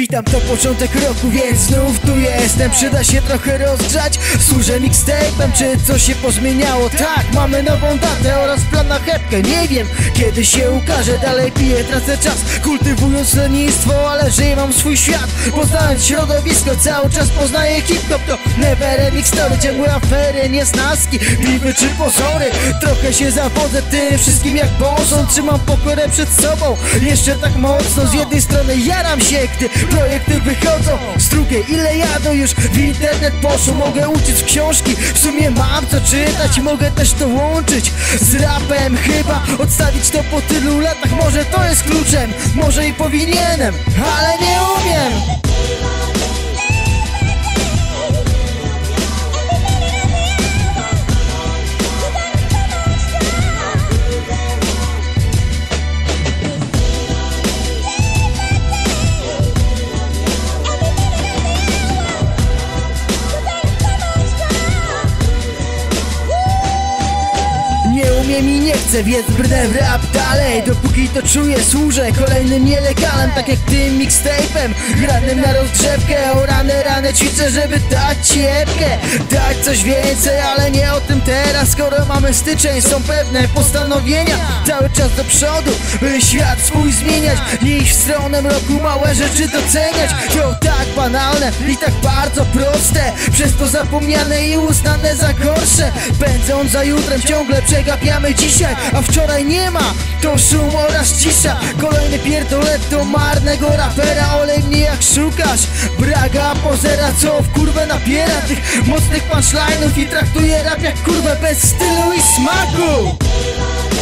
Witam, to początek roku, więc znów tu jestem. Przyda się trochę rozgrzać, służę mixtape'em. Czy coś się pozmieniało? Tak, mamy nową datę oraz plan na chepkę. Nie wiem, kiedy się ukaże, dalej piję, tracę czas kultywując lenistwo, ale żyję, mam swój świat. Poznając środowisko, cały czas poznaję hip-hop. To never ending story, ciągłe afery, niesnaski, biwy czy pozory. Trochę się zawodzę tym wszystkim jak bożą. Trzymam pokorę przed sobą, jeszcze tak mocno. Z jednej strony jaram się, gdy projekty wychodzą, z drugiej ile jadą już w internet poszło. Mogę uczyć w książki, w sumie mam co czytać i mogę też to łączyć z rapem. Chyba odstawić to po tylu latach, może to jest kluczem, może i powinienem, ale nie umiem. Mi nie chcę, więc brnę w rap dalej. Dopóki to czuję, służę kolejnym nielegalem, tak jak tym mixtape'em granym na rozgrzewkę. O rany ćwiczę, żeby dać ci epkę, dać coś więcej, ale nie o tym teraz. Skoro mamy styczeń, są pewne postanowienia, cały czas do przodu, by świat swój zmieniać. Nie iść w stronę mroku, małe rzeczy doceniać. To tak banalne i tak bardzo proste, przez to zapomniane i uznane za gorsze. Pędząc za jutrem, ciągle przegapiamy dzisiaj, a wczoraj nie ma. To szum oraz cisza. Kolejny pierdolec do marnego rapera. Olej mnie jak szukasz braga pozera, co w kurwę napiera tych mocnych punchline'ów i traktuje rap jak kurwę bez stylu i smaku.